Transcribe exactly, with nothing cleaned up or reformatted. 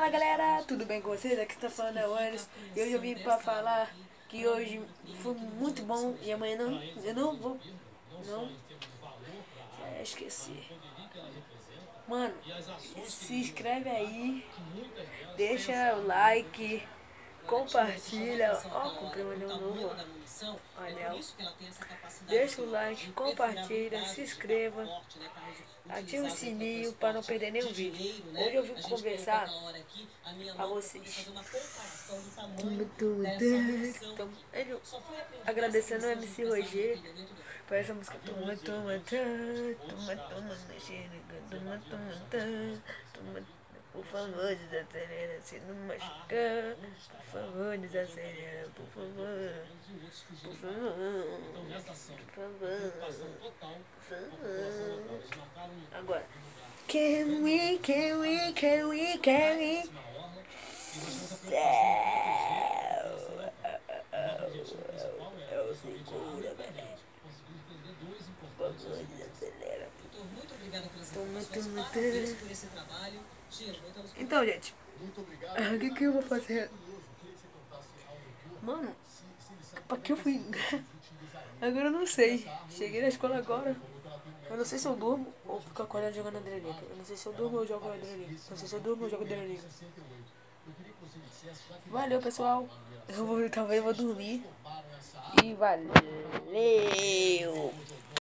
Fala galera, tudo bem com vocês? Aqui tá falando é o Anderson. E hoje eu vim pra falar que hoje foi muito bom e amanhã não, eu não vou, não, já esqueci. Mano, se inscreve aí, deixa o like, compartilha. Ó, comprei um anel novo, ó, anel. Deixa o like, compartilha, se inscreva, ativa o sininho para não perder nenhum vídeo. Hoje eu vim conversar pra vocês. Então, ele agradecendo o M C Roger por essa música. Toma, toma, toma, toma, na xereca, toma, toma, toma, por favor, desacelera, se não machucar. Por favor, desacelera, por favor. Por favor, por favor, por favor. Agora. Can we, can we, can we, can we? Eu segura, velho. Por favor, desacelera. Toma, toma, toma. Então, gente, o que que eu vou fazer? Mano, pra que eu fui? Agora eu não sei. Cheguei na escola agora. Eu não sei se eu durmo ou fico acordado jogando adrenalina. Eu não sei se eu durmo ou jogo adrenalina. Não sei se eu durmo ou jogo adrenalina. Valeu, pessoal. Eu vou, talvez eu vou dormir. E valeu.